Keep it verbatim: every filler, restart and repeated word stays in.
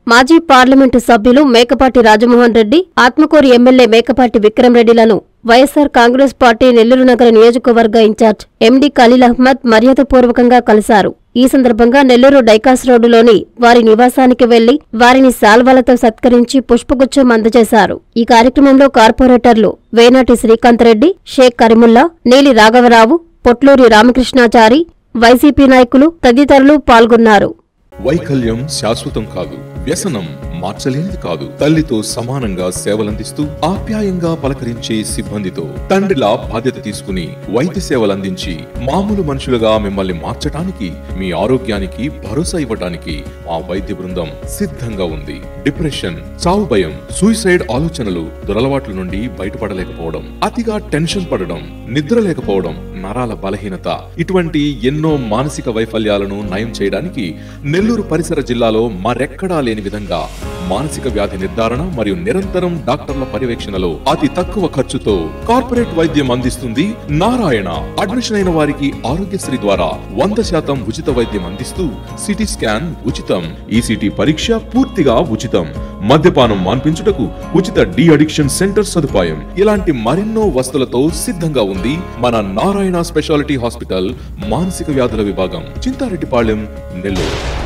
మాజీ పార్లమెంటు సభ్యులు మేకపాటి రాజమోహన్ రెడ్డి, ఆత్మకూరు ఎమ్మెల్యే మేకపాటి విక్రమ్ రెడ్డిలను వైఎస్సార్ కాంగ్రెస్ పార్టీ నెల్లూరు నగర నియోజకవర్గ ఇన్ఛార్జ్ ఎండీ ఖలీల్ అహ్మద్ మర్యాదపూర్వకంగా కలిశారు. ఈ సందర్భంగా నెల్లూరు డైకాస్ రోడ్డులోని వారి నివాసానికి వెళ్లి వారిని శాల్వాలతో సత్కరించి పుష్పగుచ్చం అందజేశారు. ఈ కార్యక్రమంలో కార్పొరేటర్లు వేనాటి శ్రీకాంత్ రెడ్డి, షేక్ కరీముల్లా, నీలి రాఘవరావు, పొట్లూరి రామకృష్ణాచారి, వైసీపీ నాయకులు తదితరులు పాల్గొన్నారు. వైకల్యం శాశ్వతం కాదు, వ్యసనం మార్చలేనిది కాదు. తల్లితో సమానంగా సేవలందిస్తూ ఆప్యాయంగా పలకరించే సిబ్బందితో తండ్రిలా బాధ్యత తీసుకుని వైద్య సేవలందించి మామూలు మనుషులుగా మిమ్మల్ని మార్చటానికి, మీ ఆరోగ్యానికి భరోసా ఇవ్వటానికి మా వైద్య బృందం సిద్ధంగా ఉంది. డిప్రెషన్, చావు భయం, సూసైడ్ ఆలోచనలు, దురలవాట్ల నుండి బయటపడలేకపోవడం, అతిగా టెన్షన్ పడడం, నిద్ర లేకపోవడం, నరాల బలహీనత, ఇటువంటి ఎన్నో మానసిక వైఫల్యాలను నయం చేయడానికి నెల్లూరు పరిసర జిల్లాలో మరెక్కడా లేని విధంగా మానసిక వ్యాధి నిర్ధారణ మరియు నిరంతరం డాక్టర్ల పర్యవేక్షణలో అతి తక్కువ ఖర్చుతో కార్పొరేట్ వైద్యం అందిస్తుంది నారాయణ. అడ్మిషన్ అయిన వారికి ఆరోగ్యశ్రీ ద్వారా వంద శాతం ఉచిత వైద్యం అందిస్తూ సిటీ స్కాన్ ఉచితం, ఈసీటీ పరీక్ష పూర్తిగా ఉచితం, మద్యపానం మాన్పించుటకు ఉచిత డి అడిక్షన్ సెంటర్ సదుపాయం, ఇలాంటి మరెన్నో వస్తువులతో సిద్ధంగా ఉంది మన నారాయణ స్పెషాలిటీ హాస్పిటల్ మానసిక వ్యాధుల విభాగం, చింతారెడ్డిపాళెం, నెల్లూరు.